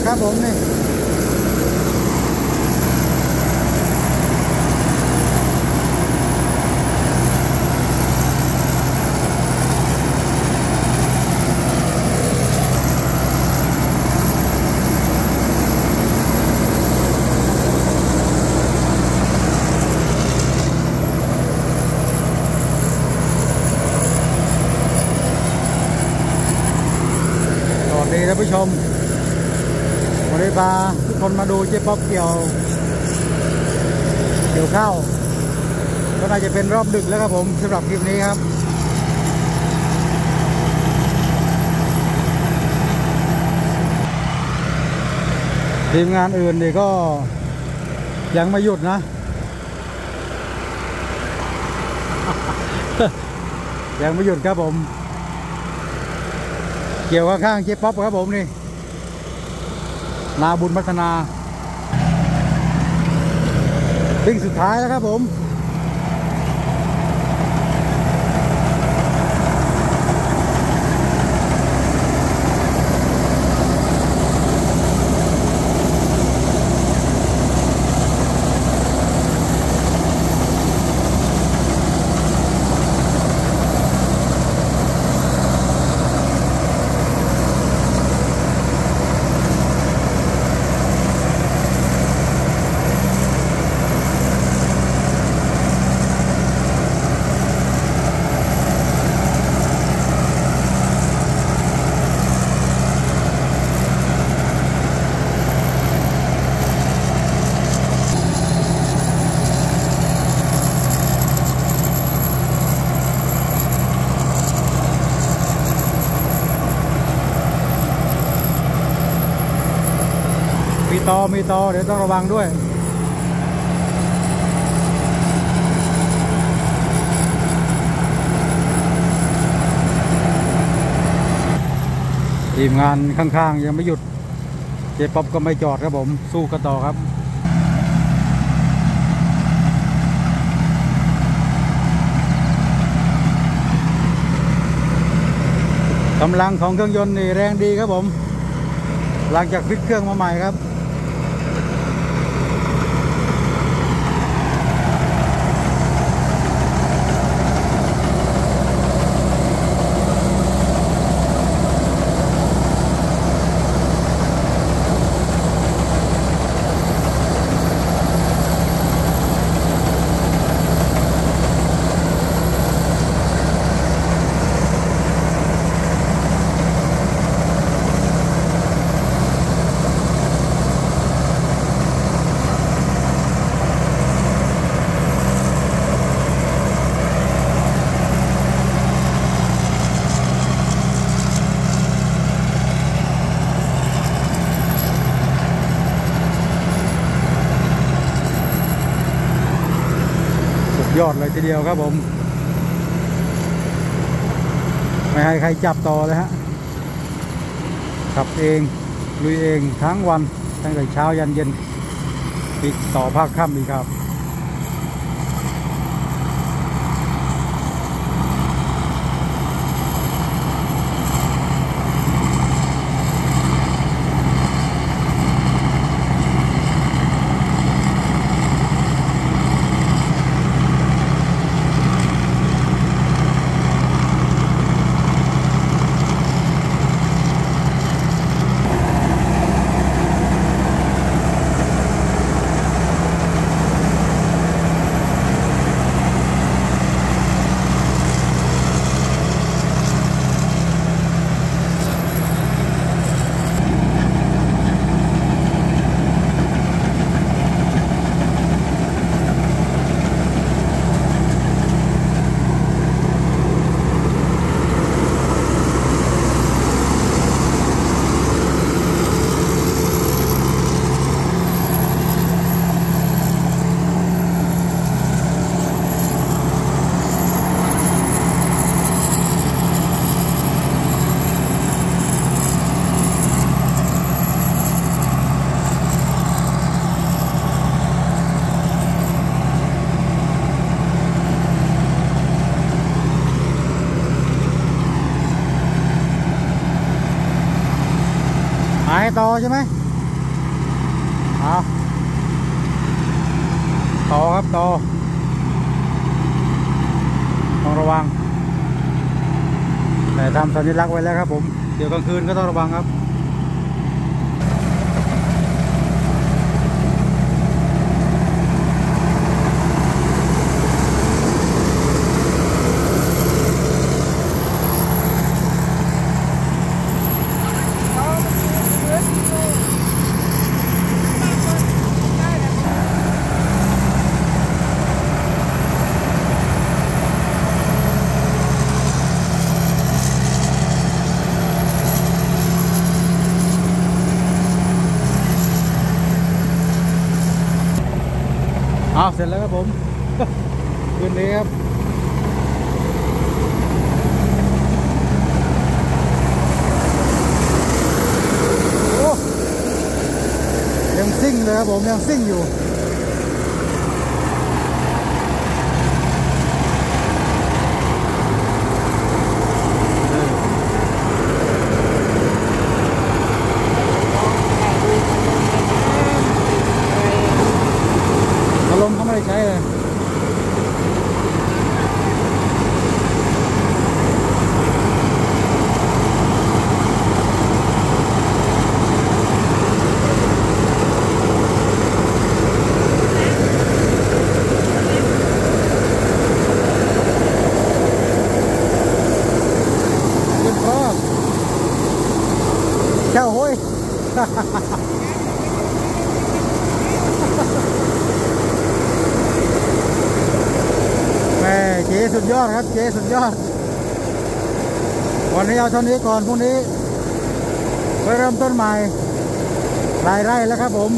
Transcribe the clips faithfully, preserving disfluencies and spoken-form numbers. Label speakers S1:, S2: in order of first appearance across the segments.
S1: ครับผมนี่ดีท่านผู้ชมวันนี้พาทุกคนมาดูเจ๊ป๊อบเกี่ยวเกี่ยวข้าวก็น่าจะเป็นรอบดึกแล้วครับผมสำหรับคลิปนี้ครับทีมงานอื่นนี่ก็ยังไม่หยุดนะ ยังไม่หยุดครับผมเกี่ยวข้างๆเจ๊ป๊อบครับผมนี่นาบุญพัฒนาปิ้งสุดท้ายแล้วครับผมมีตอมีตอเดี๋ยวต้องระวังด้วยทีมงานข้างๆยังไม่หยุดเจ๊ป๊อบก็ไม่จอดครับผมสู้กันต่อครับกำลังของเครื่องยนต์นี่แรงดีครับผมหลังจากฟิตเครื่องมาใหม่ครับยอดเลยทีเดียวครับผมไม่ให้ใครจับต่อเลยฮะขับเองลุยเองทั้งวันตั้งแต่เช้ายันเย็นปิดต่อภาคค่ำอีกครับหายต่อใช่ไหมเอาต่อครับต่อต้องระวังแต่ทำสัญลักษณ์ไว้แล้วครับผมเดี๋ยวกลางคืนก็ต้องระวังครับเอาเสร็จแล้วครับผม คืนนี้ครับโอ้ยังซิ่งเลยครับผมยังซิ่งอยู่ลมเขาไม่ได้ใช้เลยขึ้นพร้อมเจ้าห้ย แม่เจ๊สุดยอดครับเจ๊สุดยอดวันนี้เอาเท่านี้ก่อนพรุ่งนี้ไปเริ่มต้นใหม่รายไร่แล้วครับผม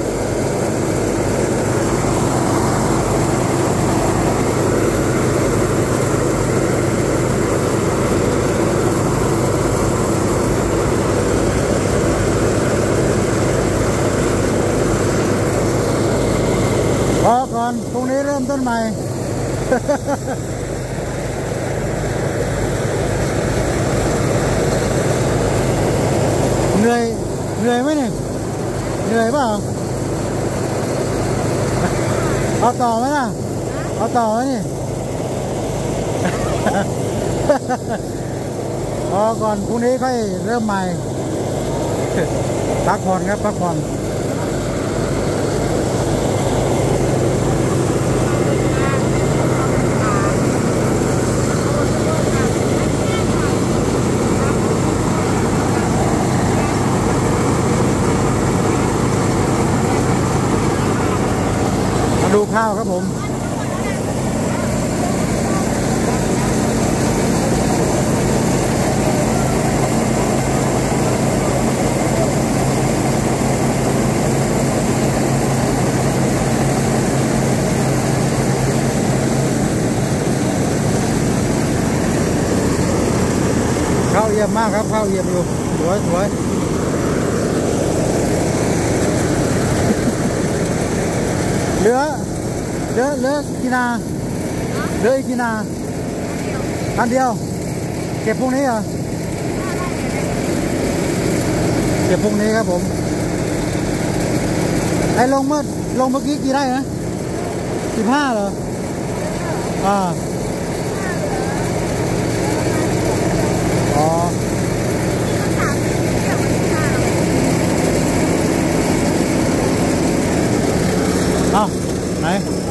S1: พอก่อนพรุ่งนี้เริ่มต้นใหม่ เหนื่อยเหนื่อยไหมเนี่ยเหนื่อยเปล่าเอาต่อไหมล่ะเอาต่อไหมนี่ พอก่อนพรุ่งนี้ค่อยเริ่มใหม่ พักผ่อนครับพักผ่อนดูข้าวครับผมข้าวเยี่ยมมากครับข้าวเยี่ยมอยู่สวยสวยเหลือเหลือเหลือกี่นาเหลืออีกกี่นาอันเดียวเก็บพรุ่งนี้เหรอเก็บพรุ่งนี้ครับผมไอ้ลงเมื่อลงเมื่อกี้กี่ไร่นะสิบห้าเหรออ่าอ๋อเอาไหน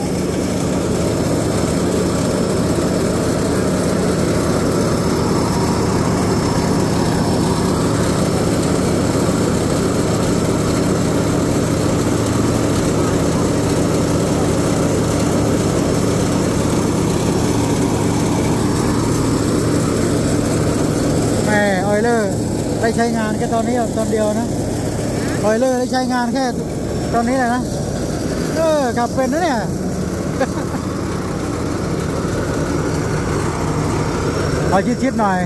S1: แม่ออยเลอร์ได้ใช้งานแค่ตอนนี้ตอนเดียวนะออยเลอร์ได้ใช้งานแค่ตอนนี้แหละนะเออขับเป็นนะเนี่ยขอชิดๆหน่อย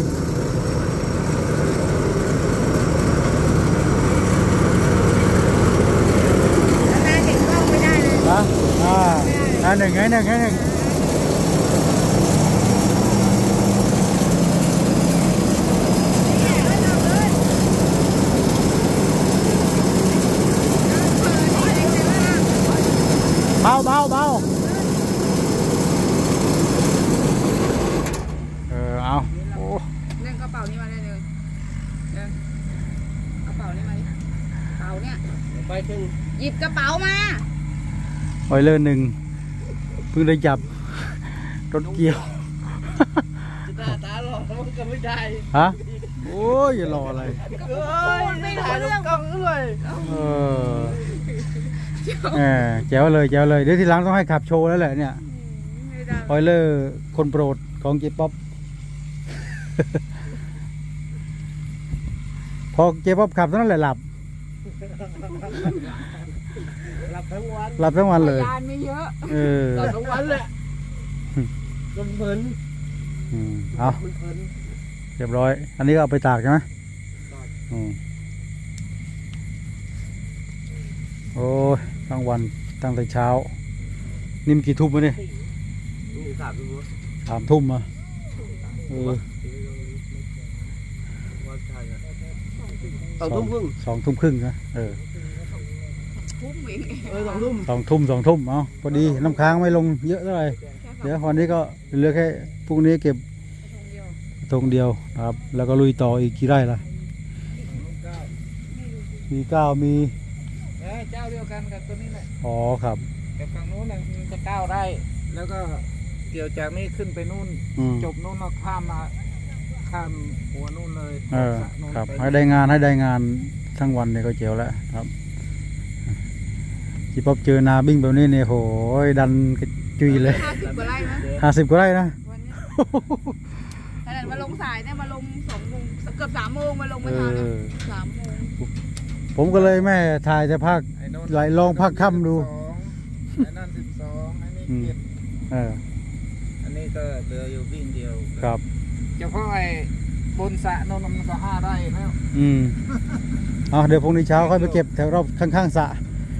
S1: หน้าเด็กกล้องไม่ได้เลยนะอ่าอ่าหนึ่งไงหนึ่งไงหนึ่งเบาเบาเบาเออเอาโอ้
S2: เล่นกระเป๋านี่มาเลยหนึ่งหนึ่งกระเป๋านี่มาดิกระเป๋าเนี่ยไปถึงหยิบกระเป๋ามา
S1: ออยเลอร์หนึ่งเพิ่งได้จับรถเกี่ยว
S3: ตาตาหล่อมันก็ไม่ได้
S1: ฮะโอ้ยอย่ารออะไร
S3: เอ้ยไม่ถ่ายรูปกล้องเลย
S1: เออแหมแจ๋วเลยแจ๋วเลยเดี๋ยวทีหลังต้องให้ขับโชว์แล้วแหละเนี่ยออยเลอร์คนโปรดของเจ๊ป๊อปพอเจ๊ป๊อปขับเท่านั้นแหละหลับ
S3: หลับทั้งวัน
S1: หลับทั้งวันเลย
S2: ยานไม่เยอะ
S1: เออ
S3: หลับทั้งวันแหละมันเพลิน
S1: เอาเรียบร้อยอันนี้ก็เอาไปตากใช่ไหมโอ้ยทั้งวันตั้งแต่เช้านิ่มกี่ทุ่มวะเนี่ยสามทุ่มอ่ะเออ
S3: สองทุ่มครึ่ง
S1: สองทุ่มครึ่งนะเออ
S3: สองทุ่ม
S1: สองทุ่มสองทุ่มเอาพอดีน้ำค้างไม่ลงเยอะเท่าไหร่เดี๋ยววันนี้ก็เหลือแค่พรุ่งนี้เก็บตรงเดียวครับแล้วก็ลุยต่ออีกกี่ไร่ล่ะมีเก้ามี
S3: เจ้าเดียวกันกับตัวนี้แหละ
S1: อ๋อครับ
S3: แต่ฝั่งนู้นน่ะมันจะเก้าไร่แล้วก็เกี่ยวจากนี้ขึ้นไปนู่นจบนู่นแล้วข้ามมาข้ามหัวนู่นเลย
S1: เออครับให้ได้งานให้ได้งานทั้งวันเนี่ยก็เจียวแล้วครับที่พบเจอนาบิ้งแบบนี้เนี่ยโหยดันกระจุยเลย
S2: ห้าสิบกว่าไร่นะ
S1: ห้าสิบกว่าไร่นะ
S2: ขนาดมาลงสายเนี่ยมาลงสองโมงเกือบสามโมงมาลงมาทานเนี่ยสามโมง
S1: ผมก็เลยแม่ถ่ายจะพักไหลลองพักค่ำดู
S3: ไอ้นั่นสิบสองไอ้นี่เจ็ด
S1: เออ
S3: อันนี้ก็เหลืออยู่วิ่งเดียว
S1: ครับ
S3: เฉพาะไอ้บนสระนนมันก็ห้าไร่แล้ว
S1: อืมเอาเดี๋ยวพรุ่งนี้เช้าค่อยไปเก็บแถวรอบข้างๆสระ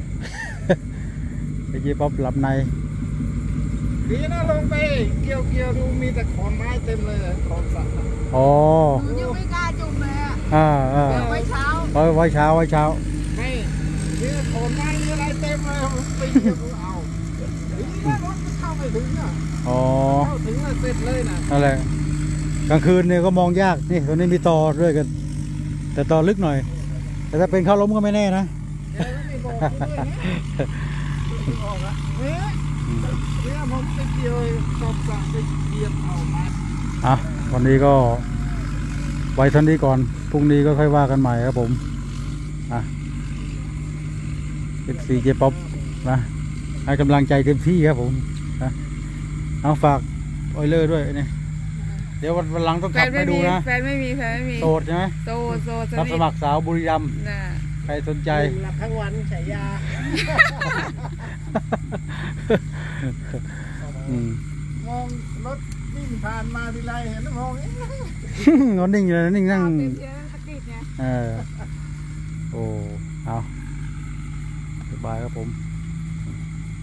S1: ไอ้เจ๊ป๊อปหลับใน
S3: ดีนะลงไปเกี่ยวเกี่ยวดูมีแต่ขอนไม้เต็มเลยขอนสระ
S1: อ๋อ
S2: ยังไม่กล้าจุ่มเลยอ่ะ
S1: อ่าอ่า
S2: ไว้เช้า
S1: ไว้เช้าไว้เช้า
S3: ไม่นี่ขอนไม้นี่อะไรเต็มเลยไปเกี่ยวดูเอาดีนะรถมันเข้าไม่ถึงอ่ะ
S1: อ๋อ
S3: เข้าถึงแล้วเสร็จเลยนะ
S1: อะไรกลางคืนเนี่ยก็มองยากนี่ตอนนี้มีตอด้วยกันแต่ตอลึกหน่อยแต่ถ้าเป็นข้าวล้มก็ไม่แน่นะ
S3: เนี่ยผมไปเกี่ยวตบสระไปเกี่ยวเอามา
S1: อ่ะวันนี้ก็ไว้เท่านี้ก่อนพรุ่งนี้ก็ค่อยว่ากันใหม่ครับผมอ่ะเป็นซีเจป๊อปนะให้กำลังใจเต็มที่ครับผมนะเอาฝากออยเลอร์ด้วยเนี่ยเดี๋ยววันหลังต้องขับไปดูนะ
S2: แฟนไม่มีแฟนไม่มี
S1: โสดใช่ไหม
S2: โสดโสด
S1: รับสมัครสาวบุรีรัมย์ใครสนใจ
S3: หลับทั้งวันฉายามองรถวิ่งผ่านมาทีไรเห็นมอง
S1: งอนนิ่งเลยนิ่งนั่งเออโอ้เอาสบายครับผม